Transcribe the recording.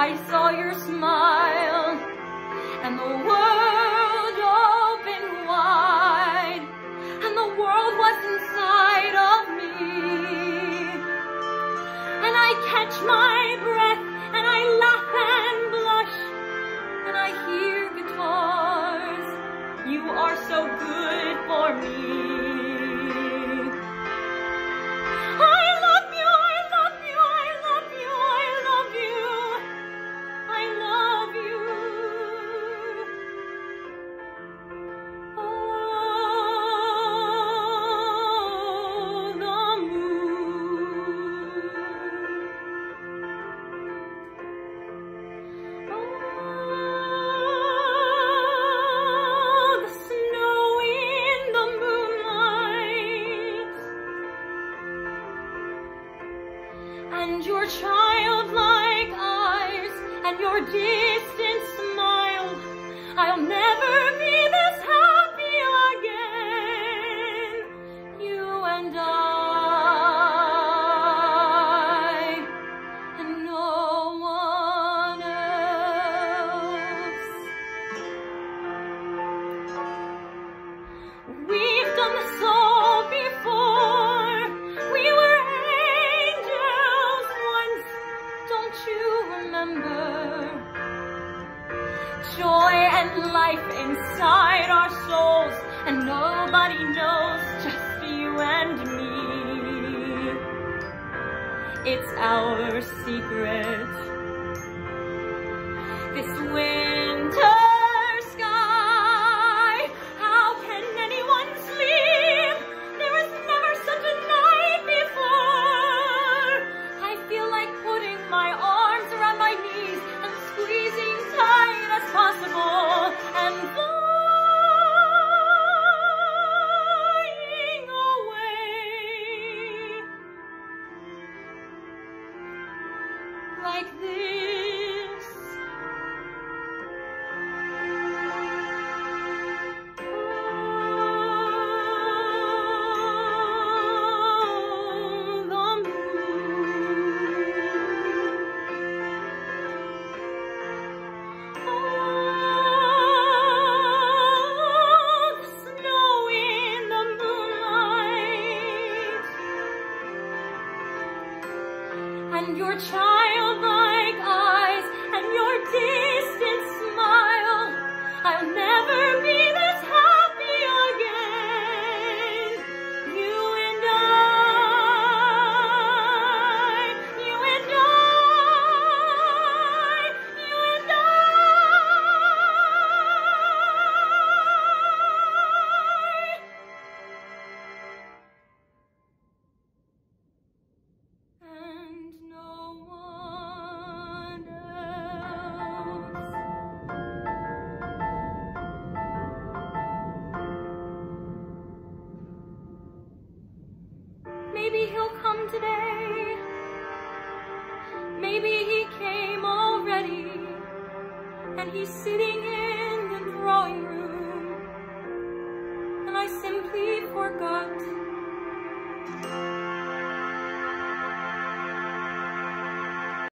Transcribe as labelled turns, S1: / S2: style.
S1: I saw your smile, and the world opened wide, and the world was inside of me. And I catch my breath, and I laugh and blush, and I hear guitars. You are so good for me. And your childlike eyes, and your distant smile, I'll never be this happy again. You and I, and no one else. We've done this all before. We were angels once, don't you remember? Joy and life inside our souls, and nobody knows, just you and me. It's our secret. This winter sky, how can anyone sleep? There was never such a night before. I feel like putting my arms around my knees and squeezing tight as possible and flying away like this. Oh, the snow in the moonlight, and your childlike eyes, and your distant smile. I'll never be this happy again. You and I, you and I, you and I. And no one else. Maybe he'll come today. Maybe he came already, and he's sitting in the drawing room, and I simply forgot